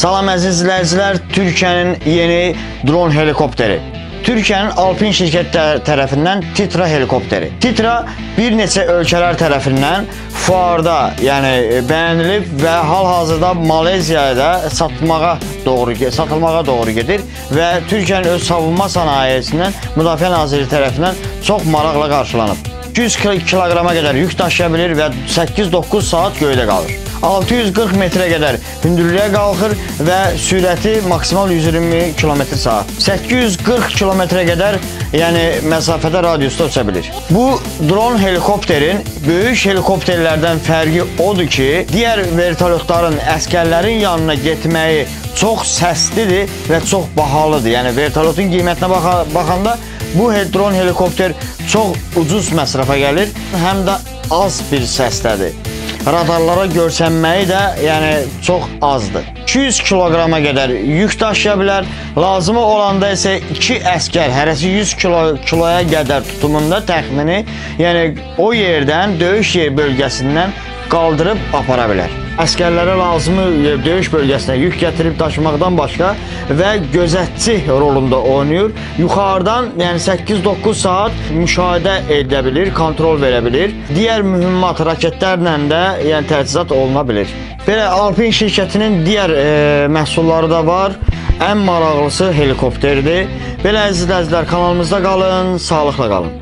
Salam əziz izləyicilər, Türkiyənin yeni dron helikopteri. Türkiyənin Alpin şirkətləri tərəfindən Titra helikopteri. Titra bir neçə ölkələr tərəfindən fuarda bəyənilib və hal-hazırda Maleziyada satılmağa doğru gedir və Türkiyənin öz savunma sənayesindən Müdafiə Nazirliyi tərəfindən çox maraqla qarşılanıb. 200 kiloqrama qədər yük daşıya bilir və 8-9 saat göydə qalır. 640 metrə qədər hündürlüyə qalxır və sürəti maksimal 120 km/saat. 840 kilometrə qədər məsafədə radiusda uça bilir. Bu dron helikopterin böyük helikopterlərdən fərqi odur ki, digər vertolyotların, əsgərlərin yanına getməyi çox səslidir və çox bahalıdır. Yəni vertolyotun qiymətinə baxanda bu dron helikopter çox ucuz məsrəfə gəlir, həm də az bir səslədir. Radarlara görsənməyi də çox azdır. 200 kiloqrama qədər yük daşıya bilər. Lazımı olanda isə 2 əsgər hərəsi 100 kiloya qədər tutumunda təxmini, o yerdən, döyüş yer bölgəsindən qaldırıb apara bilər. Əskərlərə lazımı döyüş bölgəsinə yük gətirib daşımaqdan başqa və gözətçi rolunda oynayır. Yuxarıdan 8-9 saat müşahidə edə bilir, kontrol verə bilir. Digər mühimmat raketlərlə də təchizat oluna bilir. Belə Alpin şirkətinin digər məhsulları da var. Ən maraqlısı helikopterdir. Belə əziz izləyicilər, kanalımızda qalın, sağlıqla qalın.